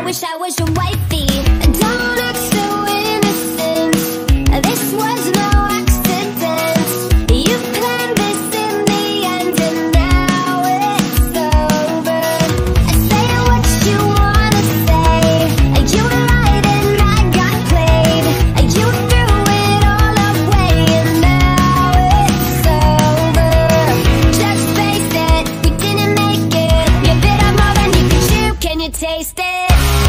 wish I was your wifey. Don't act so innocent. This was no accident. You planned this in the end, and now it's over. Say what you wanna say. You lied and I got played. You threw it all away, and now it's over. Just face it, we didn't make it. You bit off more than you could chew. Can you taste it?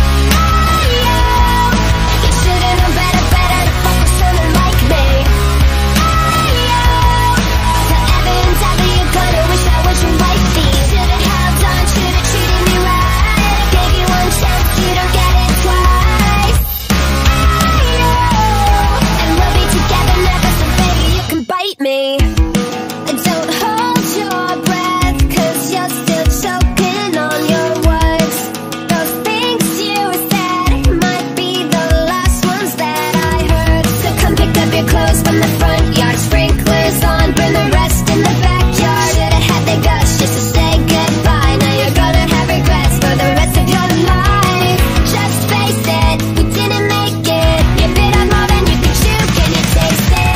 Me. Don't hold your breath, 'cause you're still choking on your words. Those things you said might be the last ones that I heard. So come pick up your clothes from the front yard. Sprinklers on, burn the rest in the backyard. Should've had the guts just to say goodbye. Now you're gonna have regrets for the rest of your life. Just face it, we didn't make it. You bit off more than you could chew. Can you taste it?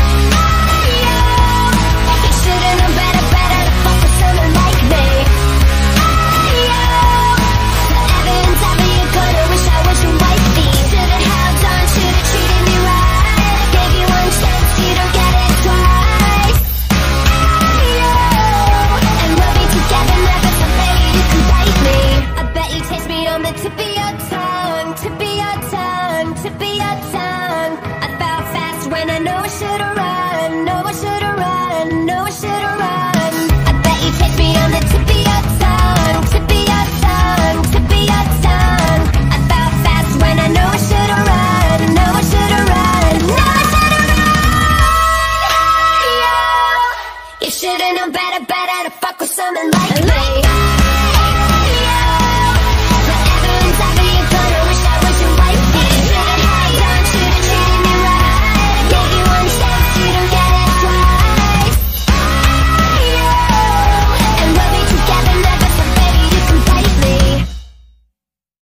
When I know I should've run, know I should've run, know I should've run. I bet you taste me on the tip of your tongue, tip of your tongue, tip of your tongue. I felt fast when I know I should've run, know I should've run, know I should've run. You should've known better to fuck with someone like me.